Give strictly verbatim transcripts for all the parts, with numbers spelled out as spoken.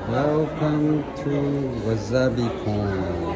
Welcome to WasabiCon.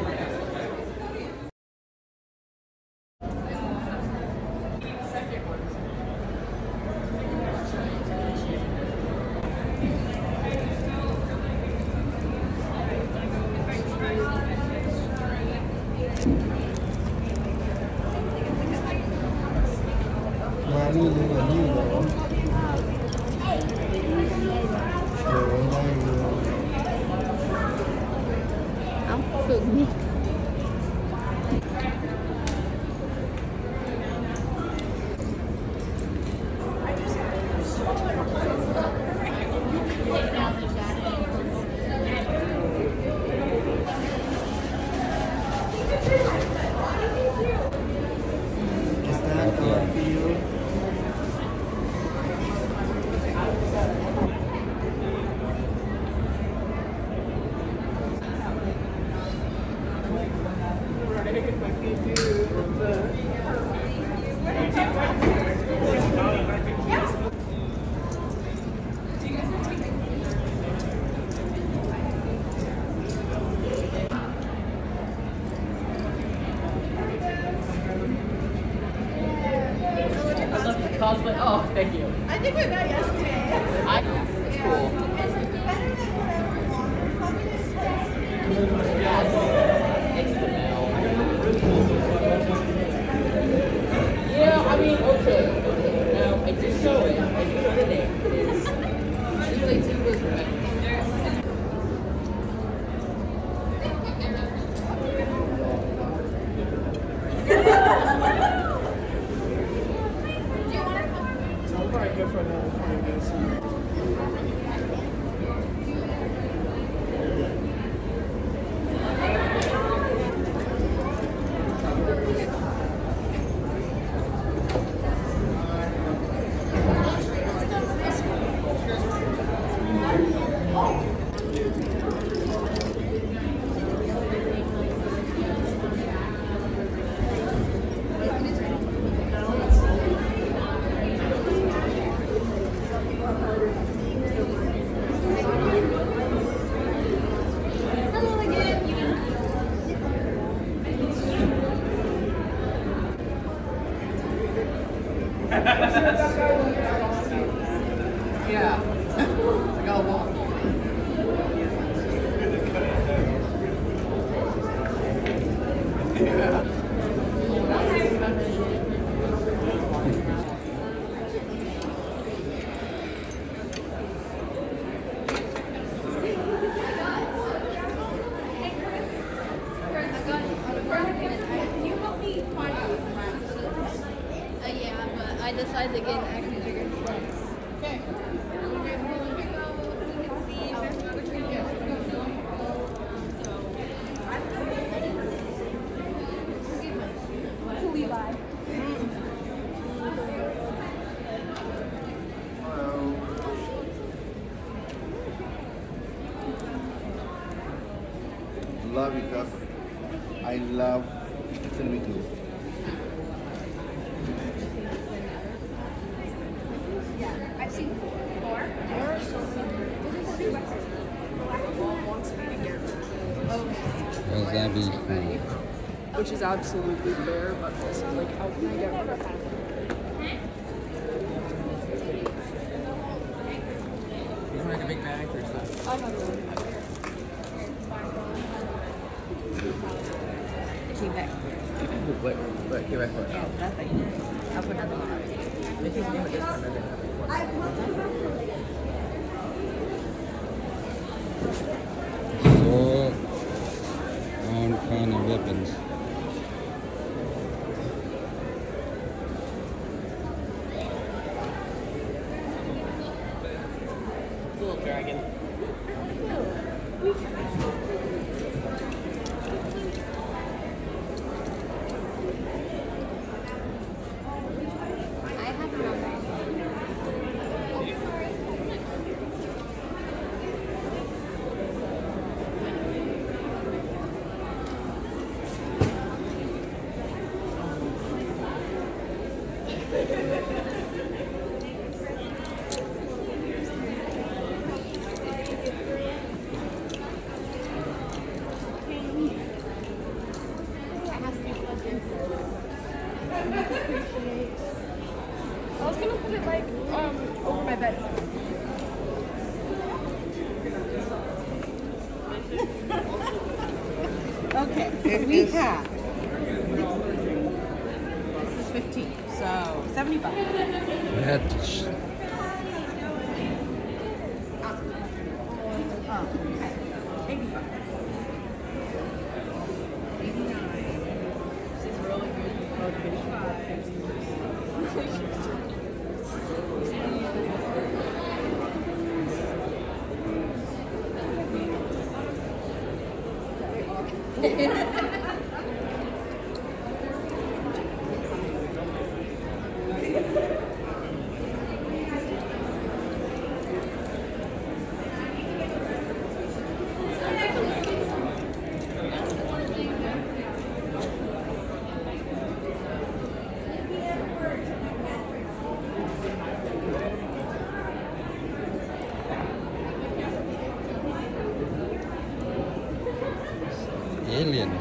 Cosplay. Oh, thank you. I think we met yesterday. I, it's cool. It's better than whatever we wanted. Yes. It's the bell. Yeah, I mean, okay. Okay. Now, I did show it. I did show the name. It is. She plays two was right. Good for another twenty minutes. Yeah. I gotta walk. Yeah. I decided to get an action figure. Okay. Love because I love filming you. I've seen four. WasabiCon. Which is absolutely fair, but also like, how can I get rid of that? You want like a big bag or stuff? I have one. Came back. What? What? Came back for it? Oh, nothing. I'll put nothing on it. This is new. This one doesn't have it. So, all kind of weapons. Little dragon. Okay, so It we is- have. This is fifteen, so seventy-five. Let's Oh, okay. eighty-five. eighty-nine. This is really good. eighty-five. aliens.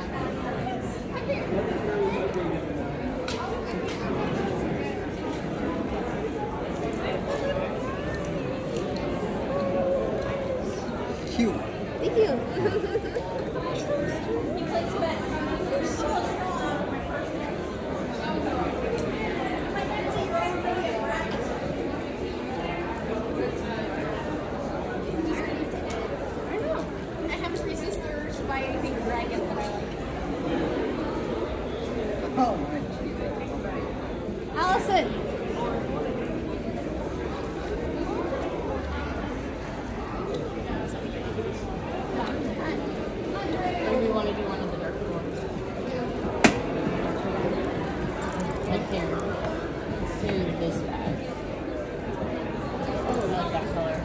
Cute. Thank you. I know. I have three sisters. Buy anything dragon that I like. Oh, Allison. Maybe we want to do one of the dark ones. Like here. Let's do this bag. Oh, I like that color.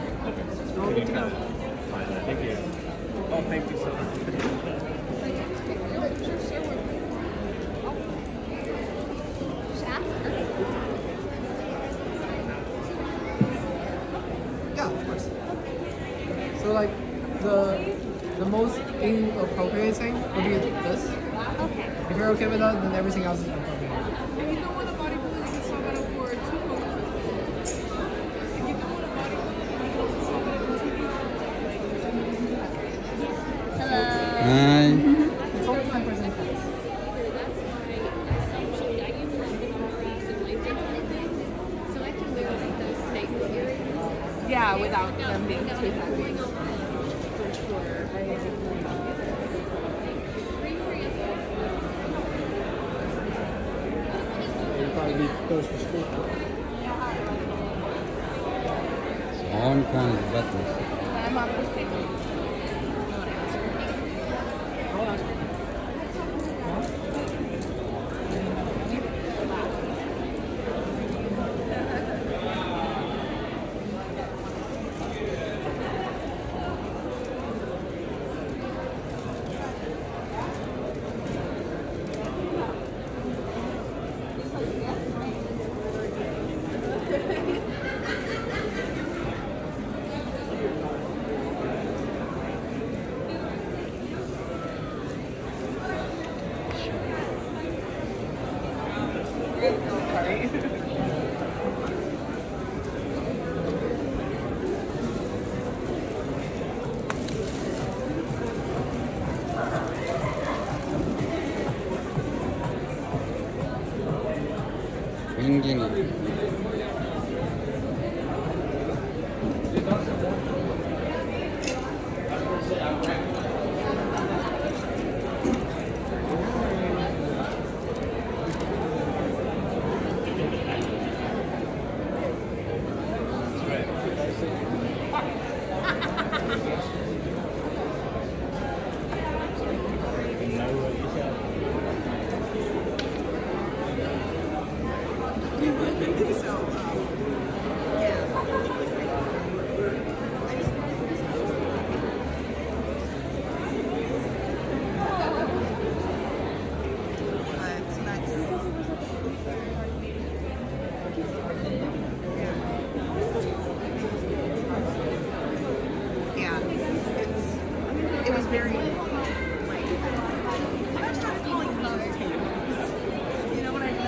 Thank you. Oh, thank you so much. Just ask her. yeah, of course. So like the the most inappropriate thing would be this. Okay. If you're okay with that, then everything else is appropriate. If you don't want a bodybuilder, you can swap it out for two poses. If you don't want a bodybuilder, you can also swap it out for two poses. Hello. Hi. It's only five percent tax. Yeah, without them being too heavy. You probably need those for school. All kinds of buttons. I'm on this table. Winging it. Yeah, it's, it was very like, I started calling these potatoes. You know what I mean?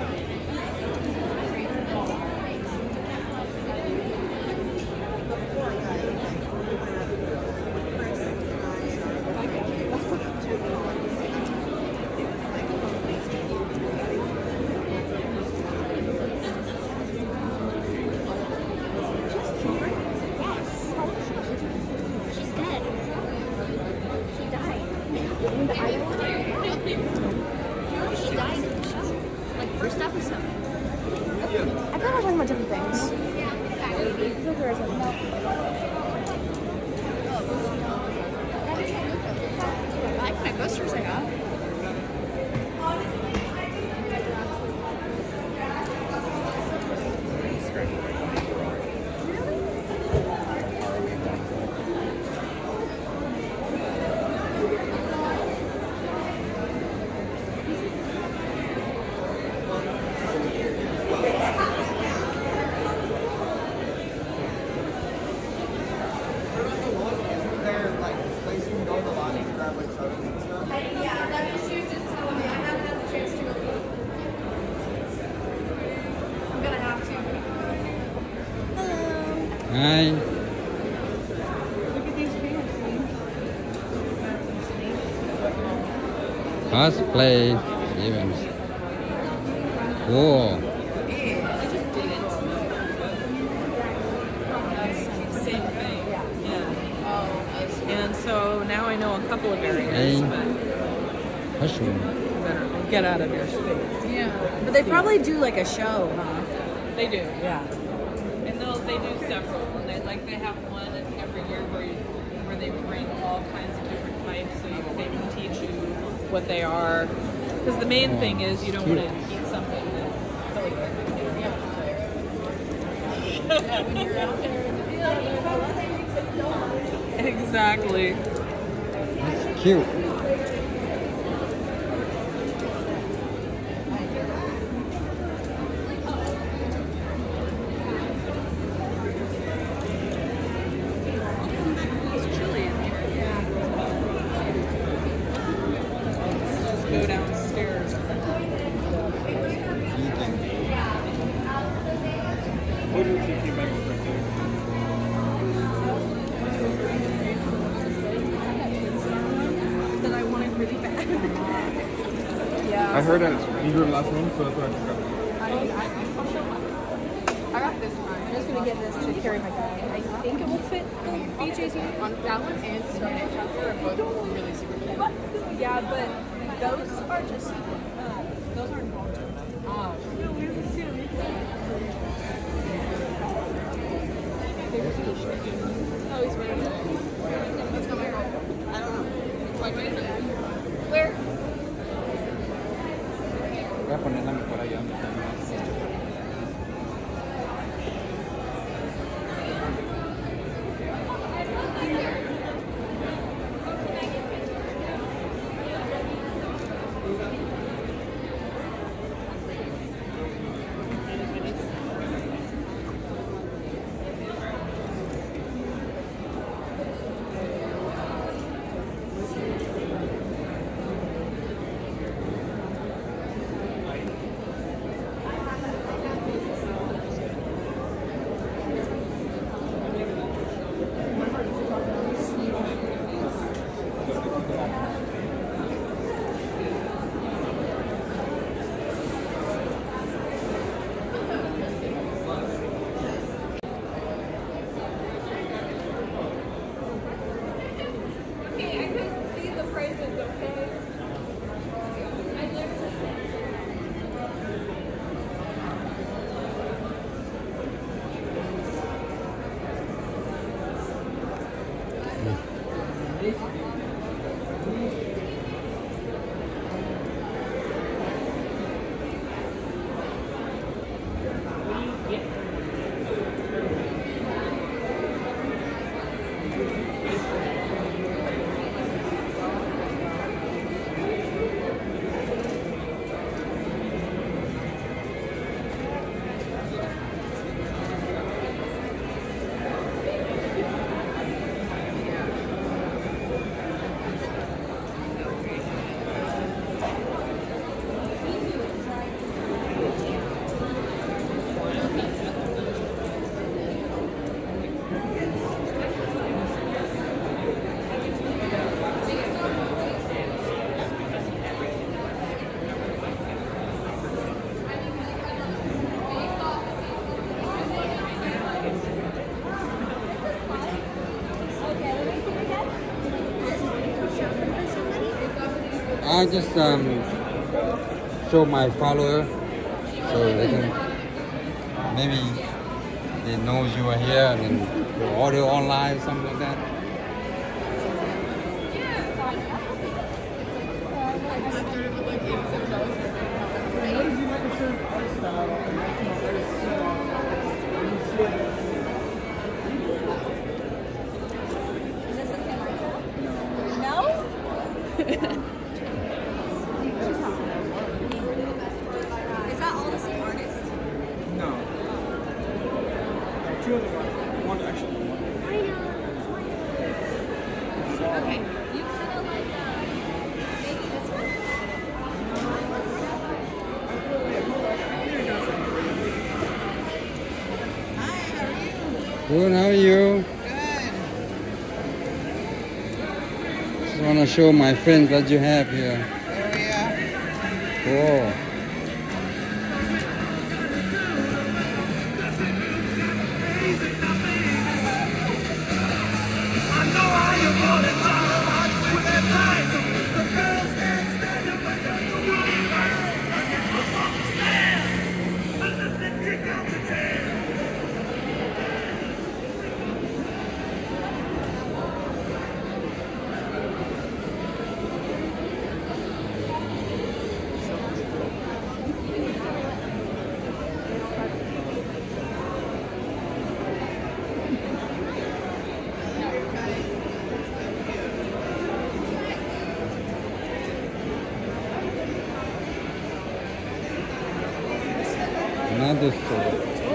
Like, before I got it, like, Chris and I and our went up to She died. Like first episode. I thought we were talking about different things. I like my posters I got. Hi. Cosplay events. Cool. Same thing. Yeah. And so now I know a couple of areas, Hey. but Mushroom. better get out of your space. Yeah. But they probably do like a show, huh? They do, yeah. And they'll they do several. And they like they have one every year where you, where they bring all kinds of different types, so you, they can teach you what they are. Because the main Oh, thing is you don't want to cute. eat something that totally exactly. That's cute. It's chilly in here. Let's go downstairs. What do you think you might be doing? That I wanted really bad. Yeah. I heard that you were in the last room, so that's what I took out. I got this one. I'm just gonna get this to carry my bag. I think it will fit the B J's on that one and the Starlight Chapter are both really super cool. Yeah, but those are just uh, those aren't long term. Oh. No, we haven't seen them. Oh, he's wearing it. That's not my fault. I don't know. Why do you Where? Voy a ponerla mejor allá. I just um, show my follower so they can maybe they know you are here and then you order online, something like that. Is that all the same artist? No. Two other ones. One actually. Okay. You kind of like uh, maybe this one? Good, how are you? Just want to show my friends what you have here. Oh yeah. Cool. Another store.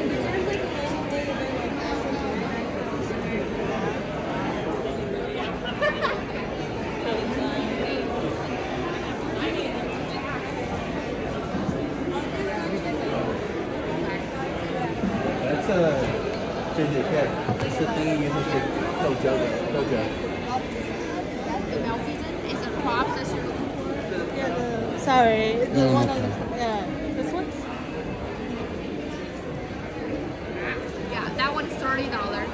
That's a ginger cake. It's the thing you use to kill Jojo. Jojo. The malfeasance is a crop that you're looking for. Yeah, the, sorry. The Yeah, one no on the, problem. yeah. This one? Yeah, that one's thirty dollars.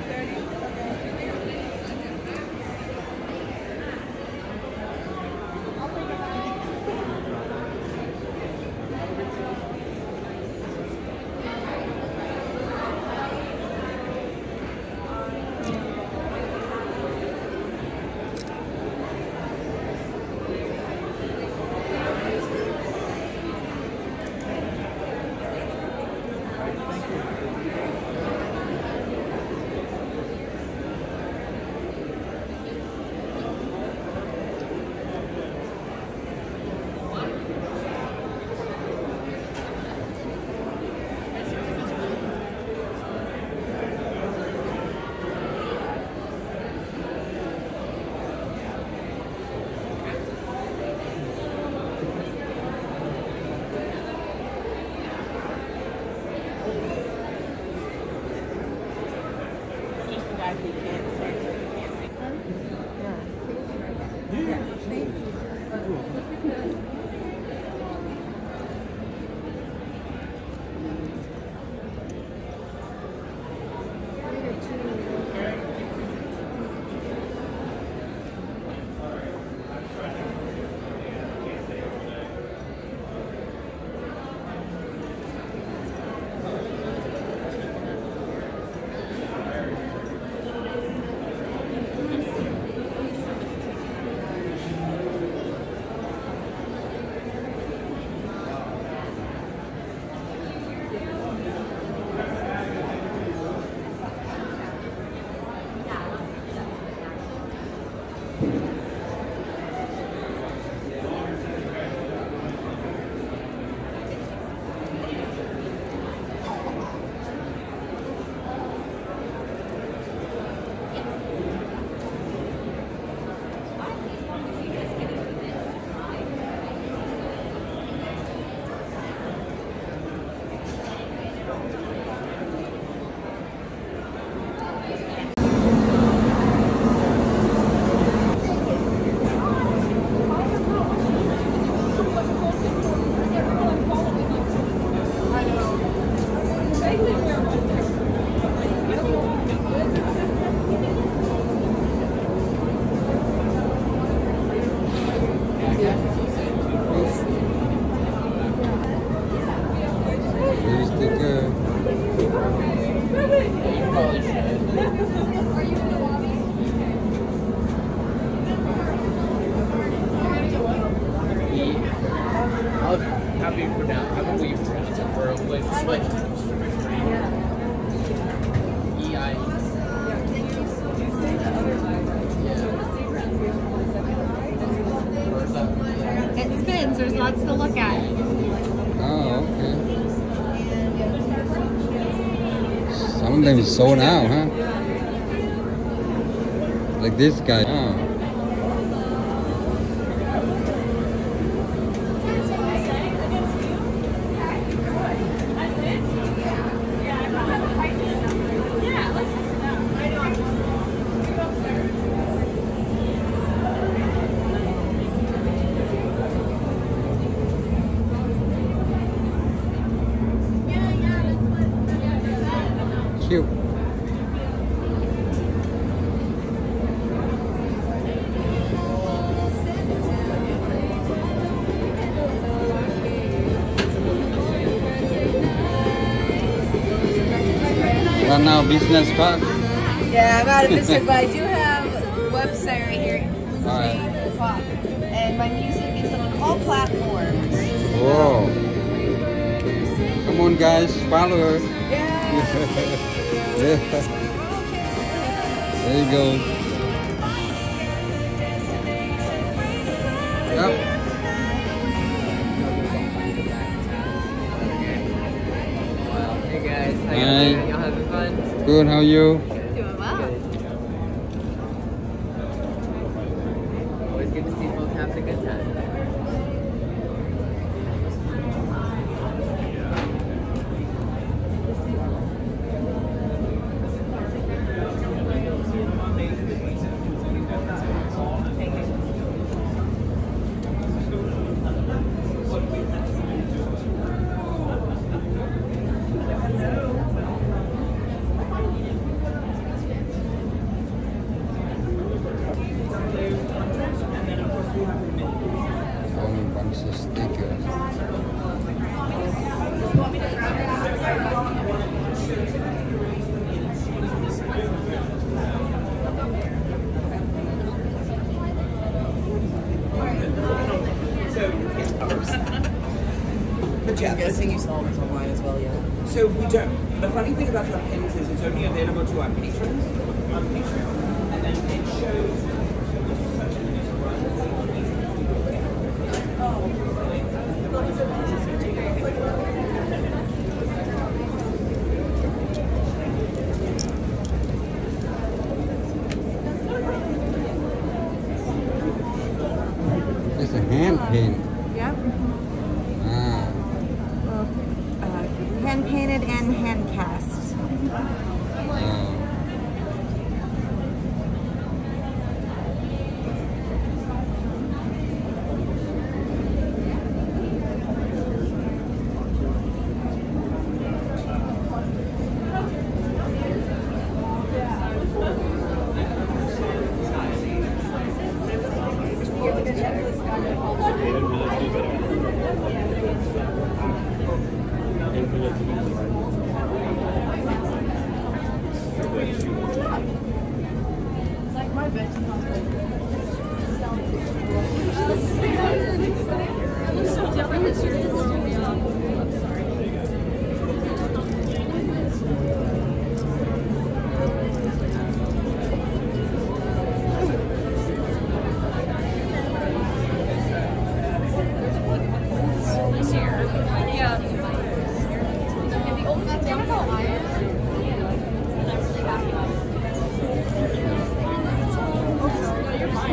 twins. There's lots to look at. Oh, okay. Some of them is sold out, huh? Like this guy. Oh. Cute. Right now, business park. Yeah, I'm out of business, but I do have a website right here. Alright. And my music is on all platforms. Whoa. Come on, guys, follow her. Yeah. Yeah. There you go. Yep. Hey guys, how Hi. you doing? Y'all having fun? Good, how are you? Doing well. Always good to see folks having a good time. Only bunch of stickers. But yeah, I'm guessing you saw this online as well, yeah? so we don't. The funny thing about the pins is it's only available to our patrons on Patreon, and then it shows. It's a hand paint. Yep. Ah. Uh, hand painted and hand cast. Oh. You're fine.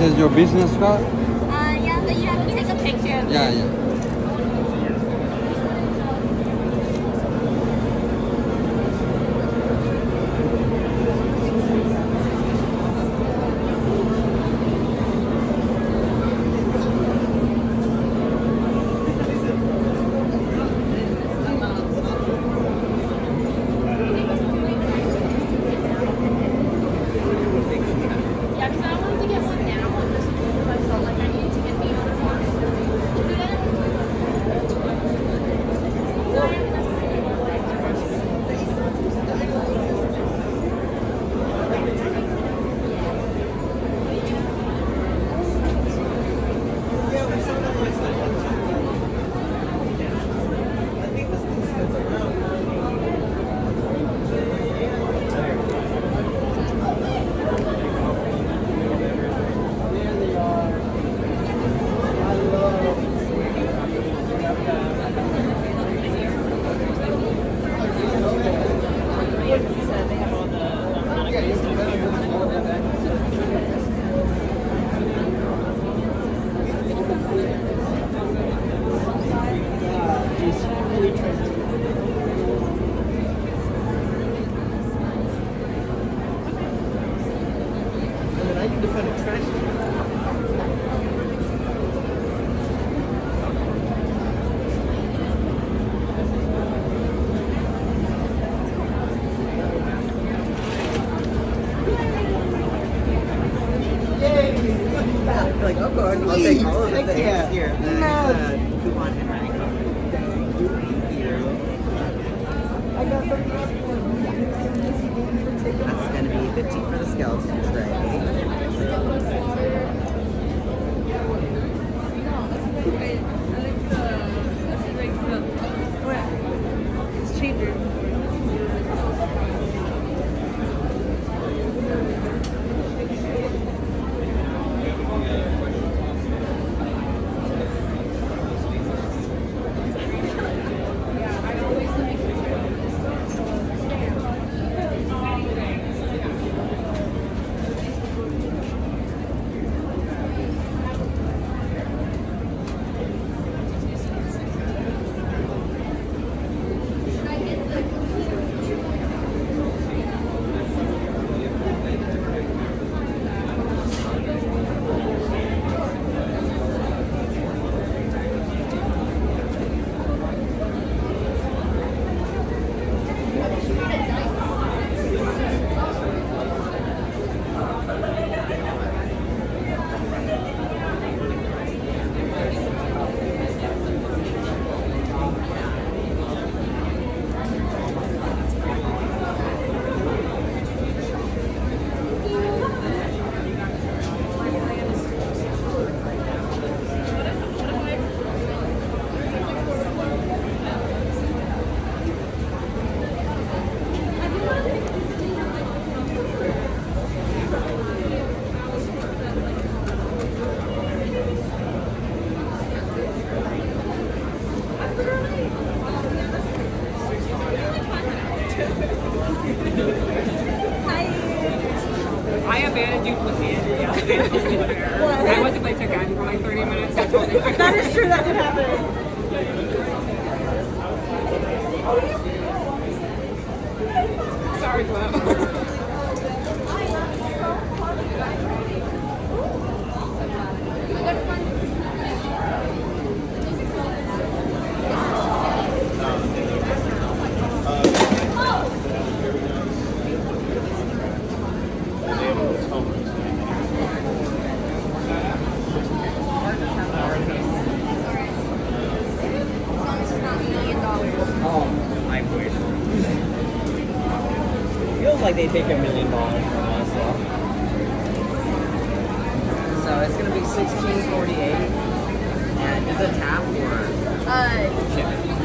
is your business card? Uh, yeah, but you have to take a picture of Yeah, it. yeah. Yeah, because I wanted to get one now, and just because I felt like I needed to get me on a board. And then I need to find a trash can. Like, of course, I'll take all of the things. Yeah. Here, and uh, coupon and money. That's gonna be fifteen for the skeleton tray. It's cheaper. I abandoned you for Andrea. I went to play Tekken for like thirty minutes. I told you. That is true, that did happen. Sorry, Clem. Oh, I wish. Feels like they take a million dollars from us, though. So it's gonna be sixteen forty-eight. And is it tap or Uh, chip?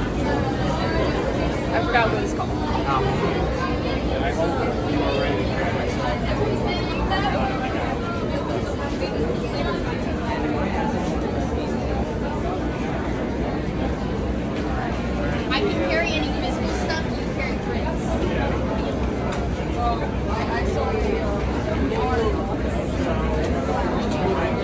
I forgot what it's called. Oh. I hope you are ready to try I can carry any physical stuff, you can carry drinks. Oh, I, I saw the uh,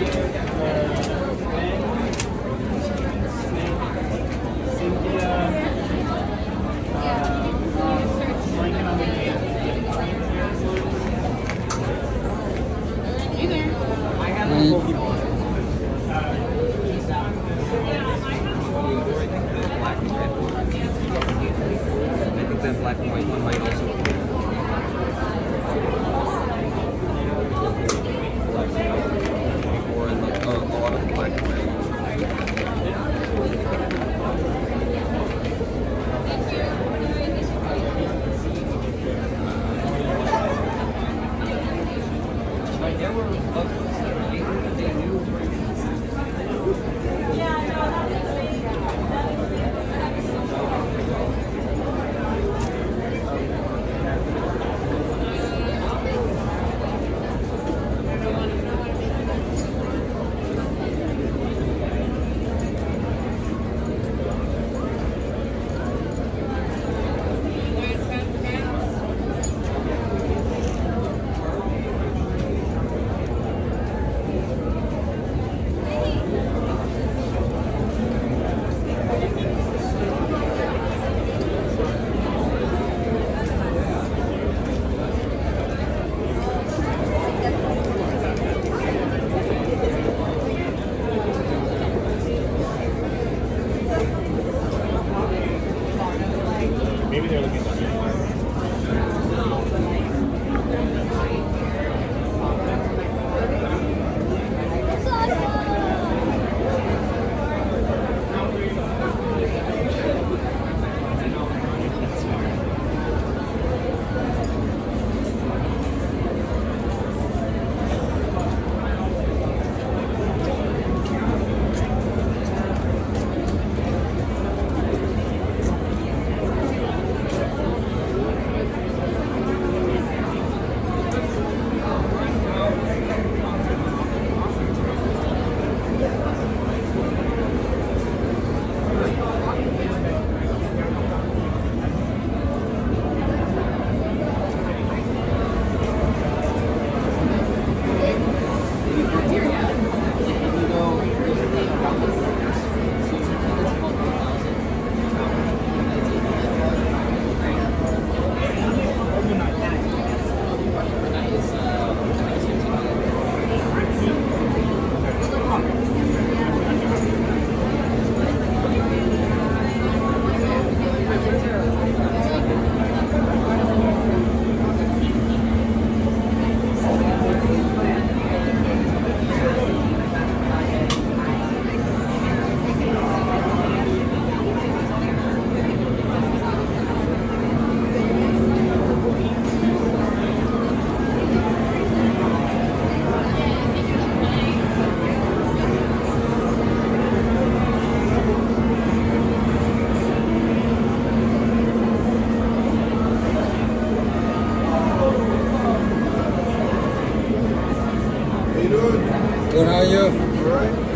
Pokemon. Black and red one. I think that black and white one might also be. Or in the, oh, a lot of black and red. There were locals that they knew. Maybe they're looking at Good, how are you?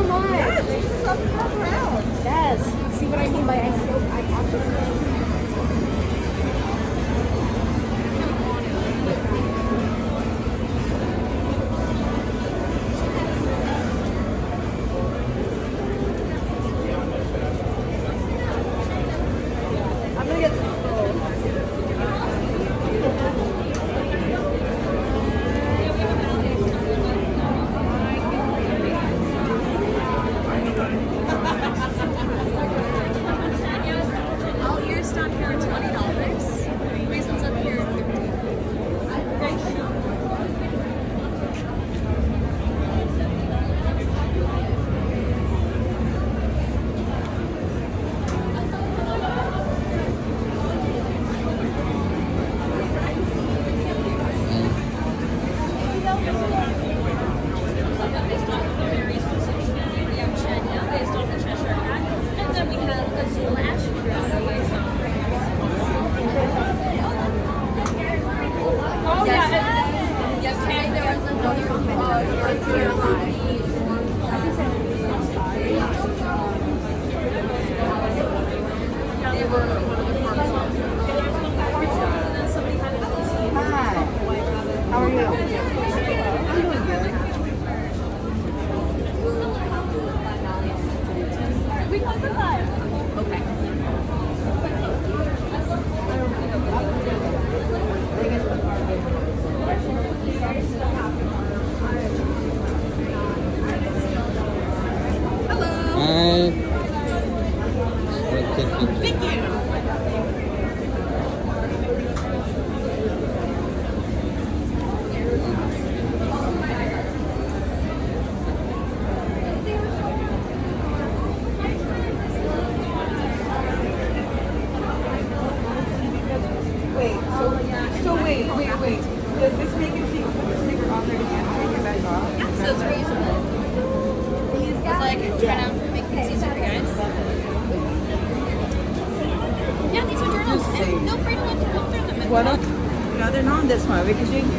Yes. See what I mean by I spoke? I talked to her. Okay. Hi. Thank you. Wait, so, so wait, wait, wait. Does this make it so you can put the sticker on there again to take it back off? Yeah, so it's reusable. It's like trying to make things easier for you guys. Yeah, these are journals. And feel free to look through them. What else? No, they're not on this one because you.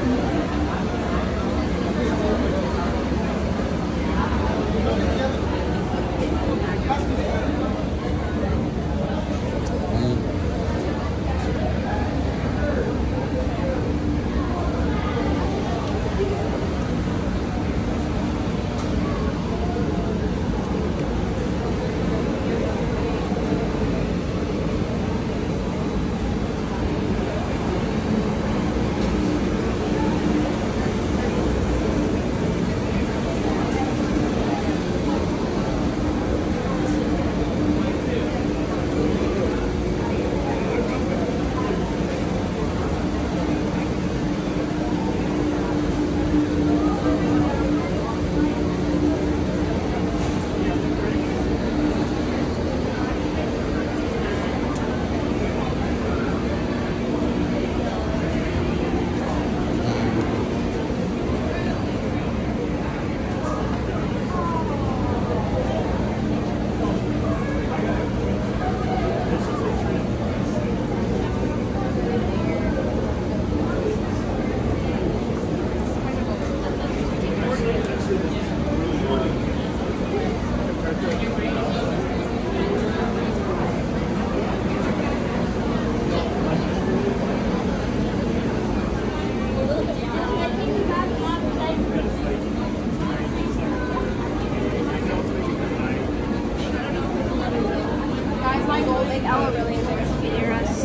Guys, my goal, make Ella really enjoy to be near us.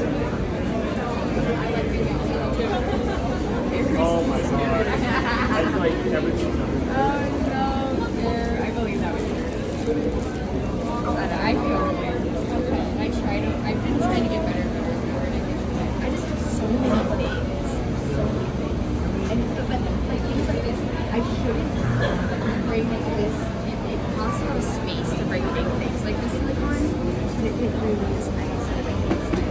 Oh my god. That's like everything. Oh no, yeah, I believe that was true. But I feel really okay. I try to, I've been trying to get better at recording. I just do so many things. So many things. And but, but like things like this, I shouldn't bring like this, if, if possible, space to bring big things like this in the car. It, it really is nice. And it makes sense.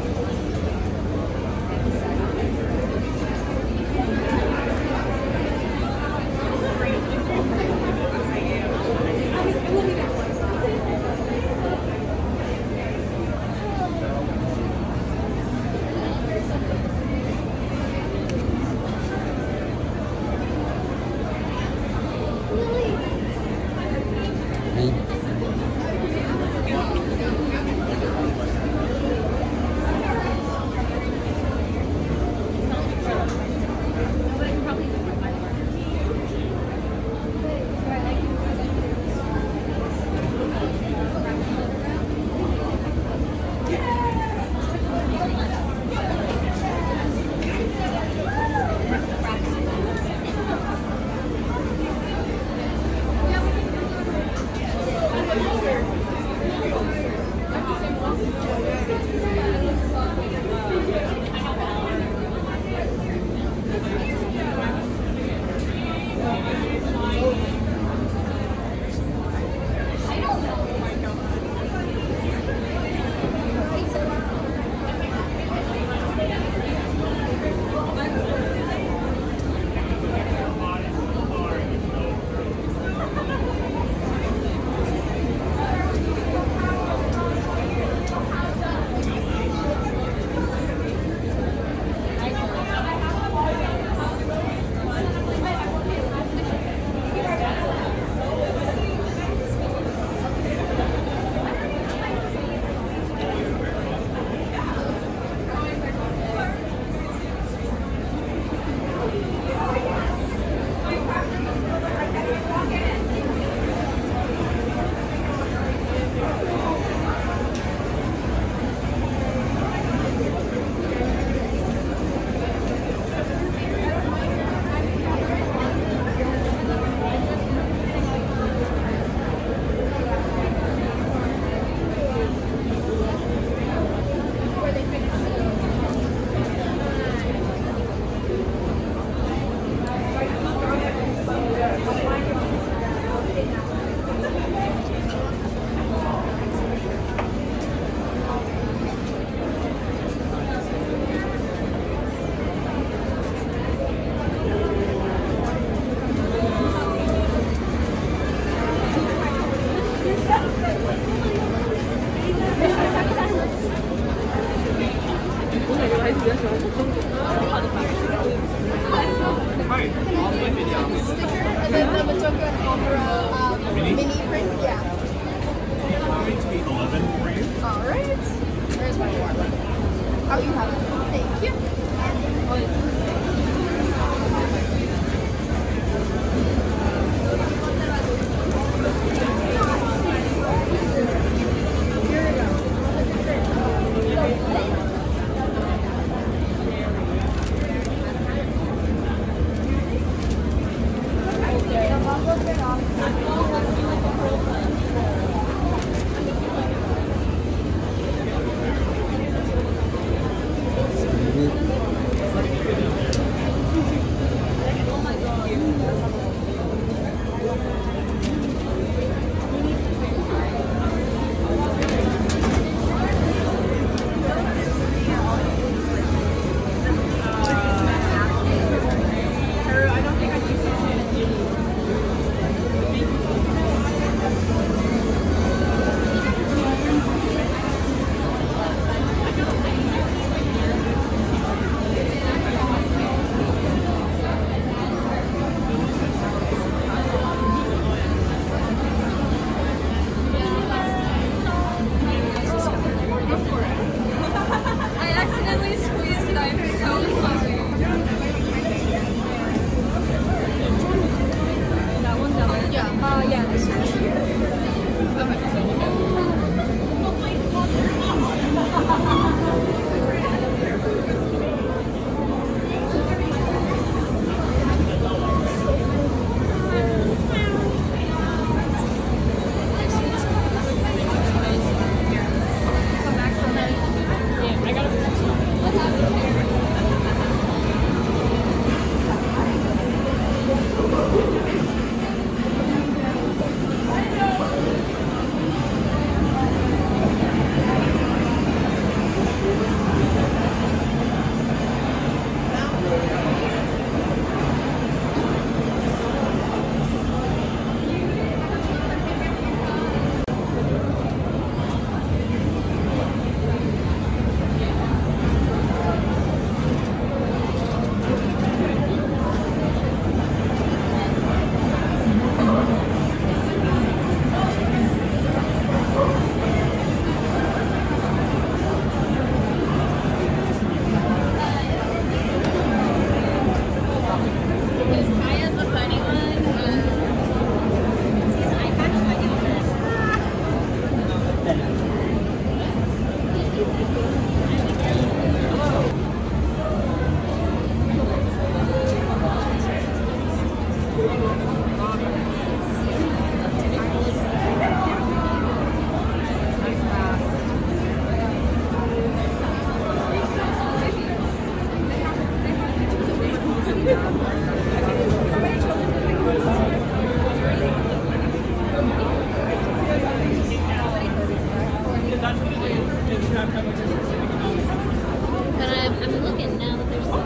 Hey. Sticker and then the Majoka Opera um, mini? mini print. Yeah. Going to be eleven for you. All right. There's my water. Oh, you have it. Thank you. But I'm, I'm looking now that there's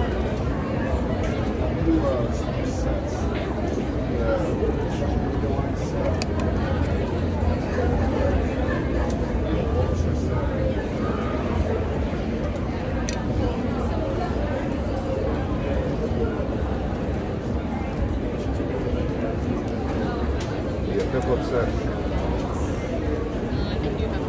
do uh, some sets. Yeah. what's that? I think you have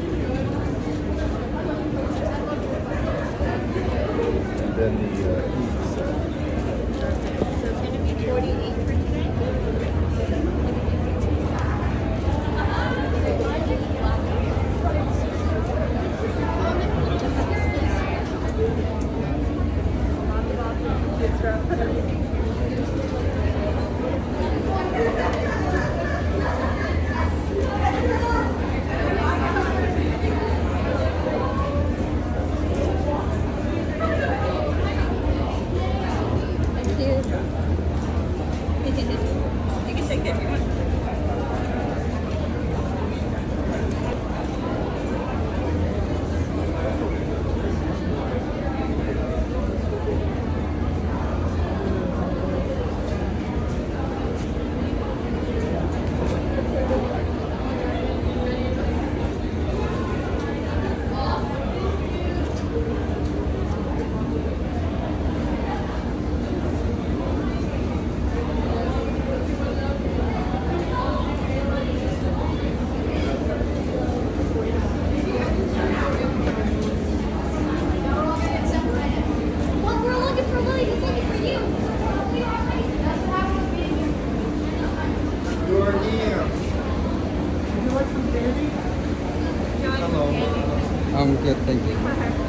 to. And then the uh, eats. So it's going to be forty-eight for today. Thank you. You can take it if you want. What we're looking for, Willie, is looking for you. You're here. Would you like some candy? Hello. I'm good, thank you.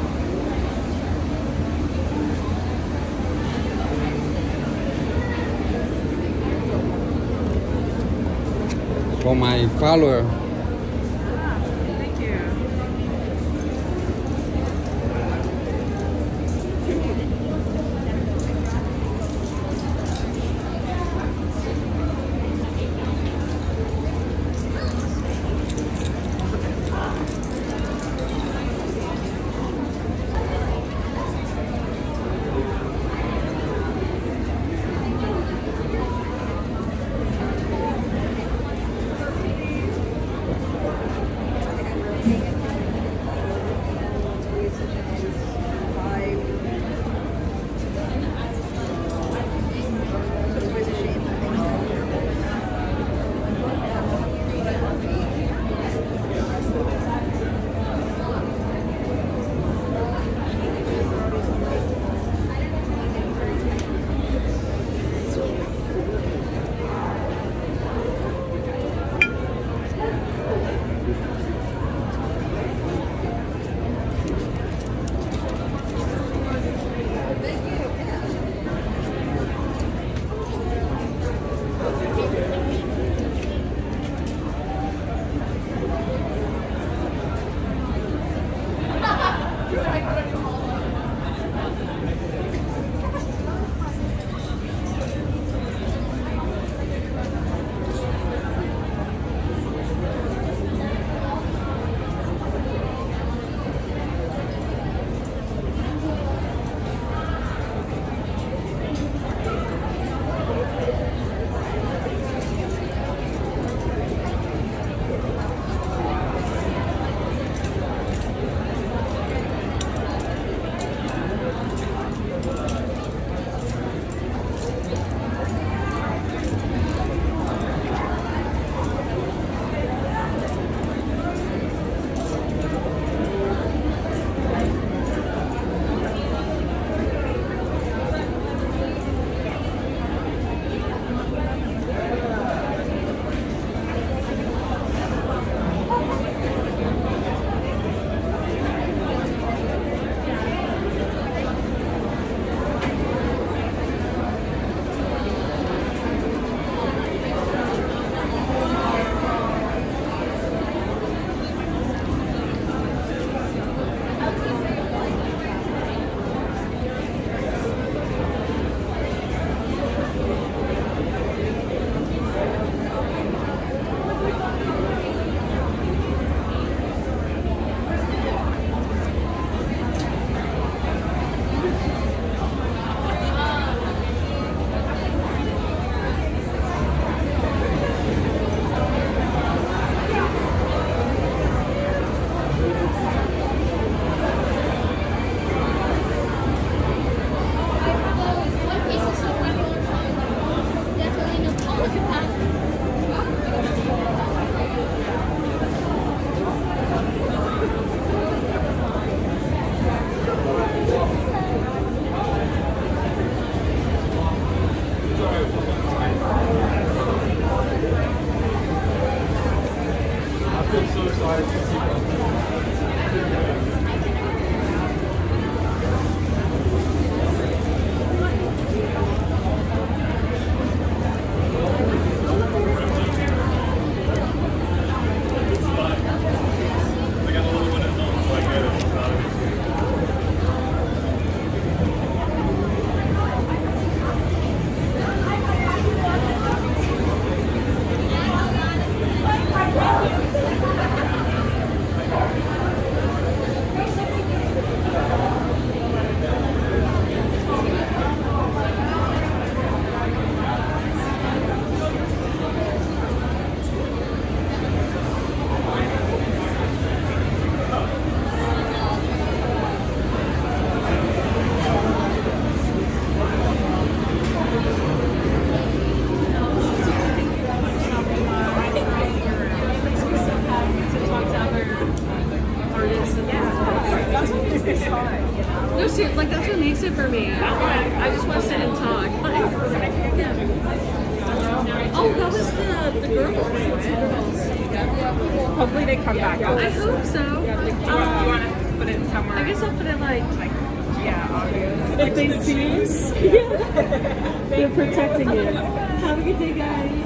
For my follower, Thank you. the, the girls. Hopefully they come back out. I hope so. Do you, want, you want to put it somewhere? I guess I'll put it like, like yeah, obvious. if they see us. Yeah. They're protecting it. Have a good day, guys.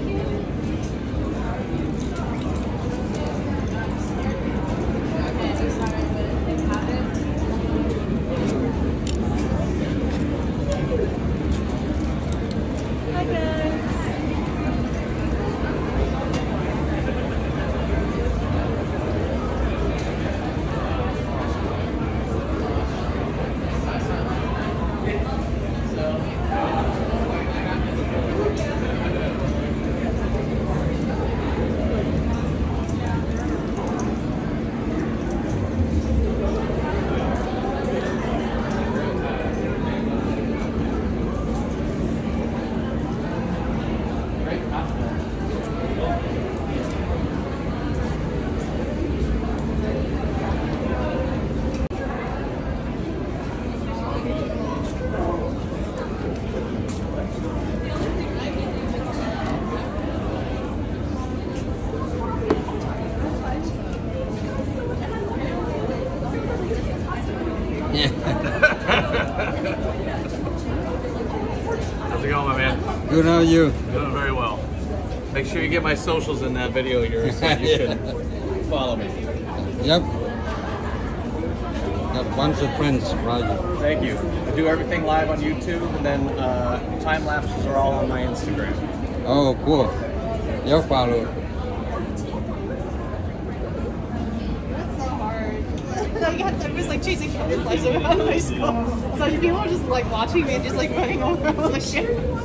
How's it going, my man? Good, how are you? Doing very well. Make sure you get my socials in that video of yours so you Yeah. can follow me. Yep. Got a bunch of friends, Roger. Thank you. I do everything live on YouTube, and then uh, time lapses are all on my Instagram. Oh, cool. Your follow. I was like chasing butterflies around my school. So people were just like watching me and just like running over. I was like, shit.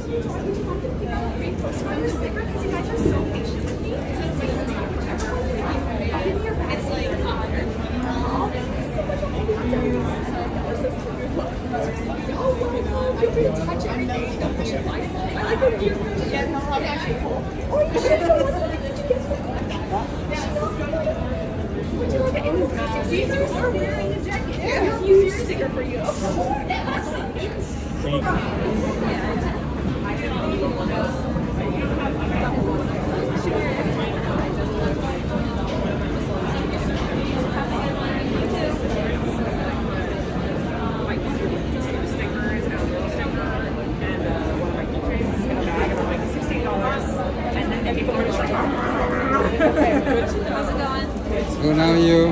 You're wearing a jacket. Yeah, huge sticker for you. Good, how are you?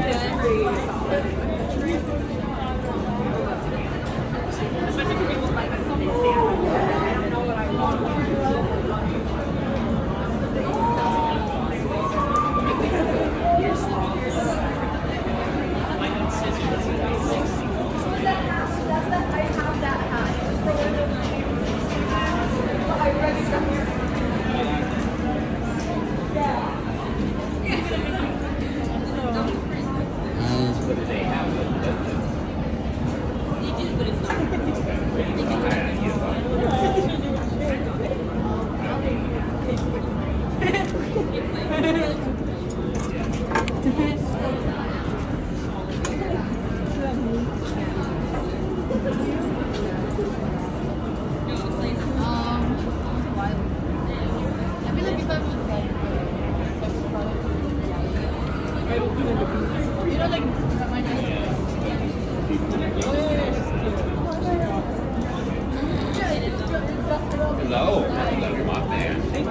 Hello. Hello, my man. Thank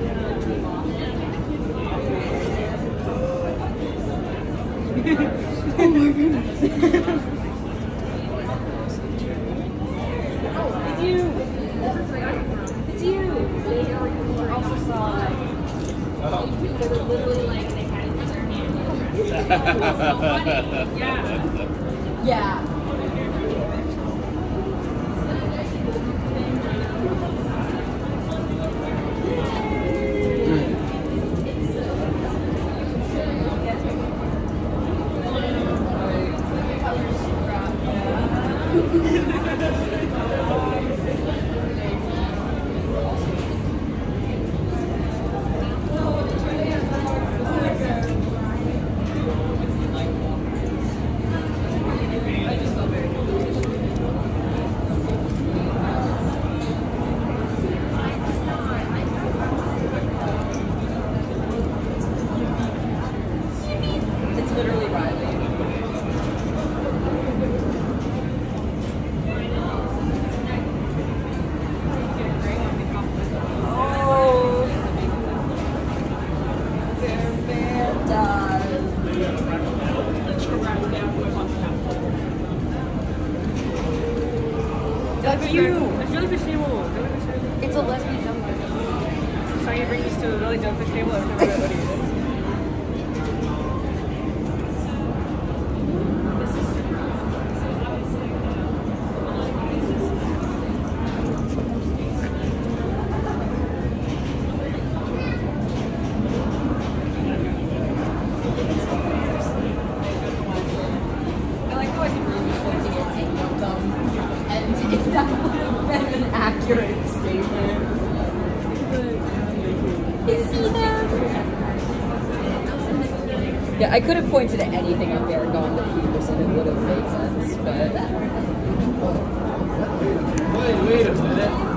you. Oh my goodness. It's you. It's you. They also saw like, they were literally like, they had it in their hand. So funny. Yeah. Yeah. I just Tony brings us to a really dope table. I've never read what he is. I like how I can really point to get any of them, and if that would have been an accurate statement. Is he there? Yeah, I could have pointed to anything up there and gone to Peterson. It would have made sense, but. Wait, wait a minute.